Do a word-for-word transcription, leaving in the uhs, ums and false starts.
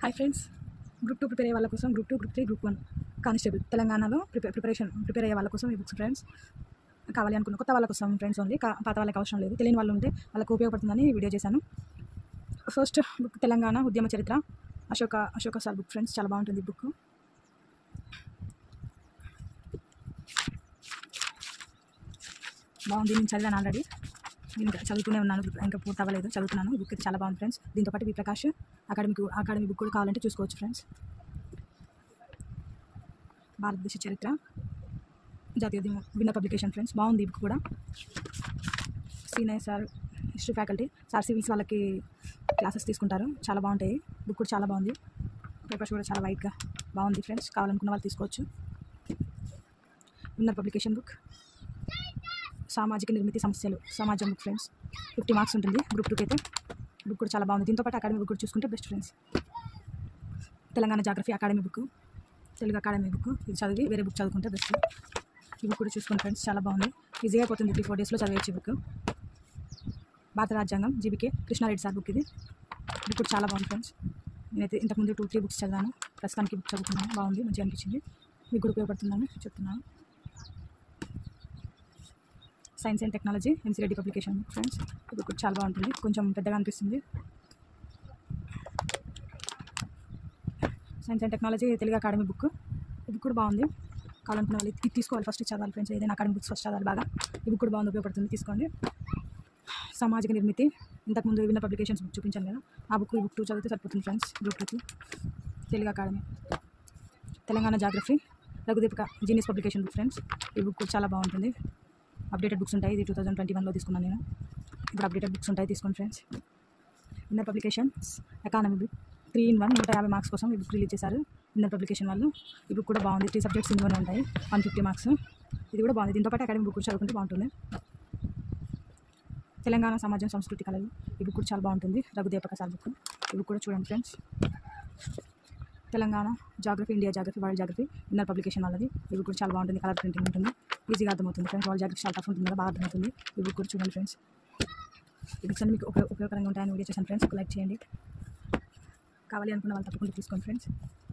Hi friends, group two prepare అయ్యే వాళ్ళ కోసం group two group three group one constable తెలంగాణలో ప్రిపేర్ ప్రిపరేషన్ ప్రిపేర్ అయ్యే వాళ్ళ కోసం ఈ బుక్స్ ఫ్రెండ్స్ కావాలి అనుకున్న కొత్త వాళ్ళ కోసం ఫ్రెండ్స్ ఓన్లీ, పాత వాళ్ళకి అవసరం లేదు. తెలియని వాళ్ళు ఉంటే వాళ్ళకు ఉపయోగపడుతుందని వీడియో చేశాను. ఫస్ట్ బుక్ తెలంగాణ ఉద్యమ చరిత్ర, Ashoka Ashoka sir book friends, చాలా బాగుంటుంది ఈ బుక్. బాగుంది, నేను చదివాను ఆల్రెడీ, నేను చదువుతూనే ఉన్నాను, ఇంకా పూర్తి అవ్వలేదు, చదువుతున్నాను. బుక్ అయితే చాలా బాగుంది ఫ్రెండ్స్. దీంతోపాటు V Prakash academic academy book కూడా కావాలంటే చూసుకోవచ్చు ఫ్రెండ్స్. భారతదేశ చరిత్ర జాతీయ విన్న పబ్లికేషన్ ఫ్రెండ్స్, బాగుంది ఈ బుక్ కూడా. Senior sir history faculty sir civils వాళ్ళకి క్లాసెస్ తీసుకుంటారు, చాలా బాగుంటాయి. బుక్ కూడా చాలా బాగుంది, పేపర్స్ కూడా చాలా వైట్గా బాగుంది ఫ్రెండ్స్. కావాలనుకున్న వాళ్ళు తీసుకోవచ్చు. విన్నర్ పబ్లికేషన్ బుక్ సామాజిక నిర్మితి సమస్యలు సమాజం బుక్ ఫ్రెండ్స్, ఫిఫ్టీ మార్క్స్ ఉంటుంది గ్రూప్ టూకి అయితే. బుక్ కూడా చాలా బాగుంది. దీంతోపాటు అకాడమీ బుక్ కూడా చూసుకుంటే best friends. Telangana geography academy book, Telugu academy book, ఇది చదివి వేరే బుక్ చదువుకుంటే బెస్ట్. ఈ బుక్ కూడా చూసుకోండి ఫ్రెండ్స్, చాలా బాగుంది, ఈజీగా అయిపోతుంది, త్రీ ఫోర్ డేస్లో చదివేసి బుక్. భారత రాజ్యాంగం జీబీకే కృష్ణారెడ్డి సార్ బుక్, ఇది బుక్ కూడా చాలా బాగుంది ఫ్రెండ్స్. నేనైతే ఇంతకుముందు టూ త్రీ బుక్స్ చదివాను, ప్రస్తుతానికి బుక్ చదువుతున్నాను, బాగుంది, మంచిగా అనిపించింది, మీకు కూడా ఉపయోగపడుతుందని చెప్తున్నాను. Science and technology ఎన్సీరెడ్డి publication book friends, ఇది కూడా చాలా బాగుంటుంది, కొంచెం పెద్దగా అనిపిస్తుంది. Science and technology Telugu academy book, ఇది కూడా బాగుంది, కావాలనుకున్న వాళ్ళు ఇది తీసుకోవాలి, ఫస్ట్ చదవాలి ఫ్రెండ్స్. ఏదైనా అకాడమీ బుక్స్ ఫస్ట్ చదవాలి బాగా. ఈ బుక్ కూడా బాగుంది, ఉపయోగపడుతుంది, తీసుకోండి. సామాజిక నిర్మితి ఇంతకుముందు విన్న పబ్లికేషన్స్ బుక్ చూపించాను కదా, ఆ బుక్ ఈ బుక్ టూ చదివితే సరిపోతుంది ఫ్రెండ్స్. గ్రూప్ టూకి Telugu academy. Telangana geography Raghudeepika genius publication book friends, ఈ బుక్ కూడా చాలా బాగుంటుంది, అప్డేటెడ్ బుక్స్ ఉంటాయి. ఇది టూ థౌసండ్ ట్వంటీ వన్లో తీసుకున్నాను నేను, ఇప్పుడు అప్డేటెడ్ బుక్స్ ఉంటాయి, తీసుకోండి friends. Winner publications economy book three in one నూట యాభై మార్క్స్ కోసం ఈ బుక్ రిలీజ్ చేశారు విన్నర్ పబ్లికేషన్ వాళ్ళు. ఈ బుక్ కూడా బాగుంది, త్రీ సబ్జెక్ట్స్ ఇందులోనే ఉంటాయి, వన్ ఫిఫ్టీ మార్క్స్. ఇది కూడా బాగుంది, దీంతో పాటు అకాడమీ బుక్ కూడా చదువుకుంటే బాగుంటుంది. తెలంగాణ సమాజం సంస్కృతి కళలు, ఈ బుక్ కూడా చాలా బాగుంటుంది, రఘుదీపక సార్ బుక్, ఈ బుక్ కూడా చూడండి friends. Telangana geography India geography world geography winner publication వాళ్ళది, ఈ బుక్ కూడా చాలా బాగుంటుంది, కలర్ ప్రింటింగ్ ఉంటుంది, ఈజీగా అర్థమవుతుంది ఫ్రెండ్స్. వరల్డ్ జాగ్రఫీ చాలా టఫ్ ఉంటుంది కదా, బాగా అర్థమవుతుంది. ఈ బుక్ కూడా చూడండి ఫ్రెండ్స్. ఈ బుక్స్ అన్ని మీకు ఉపయోగ ఉపయోగకరంగా ఉంటాయని వీడియో చేశాను ఫ్రెండ్స్. లైక్ చేయండి, కావాలి అనుకున్న వాళ్ళు తప్పకుండా తీసుకోండి ఫ్రెండ్స్.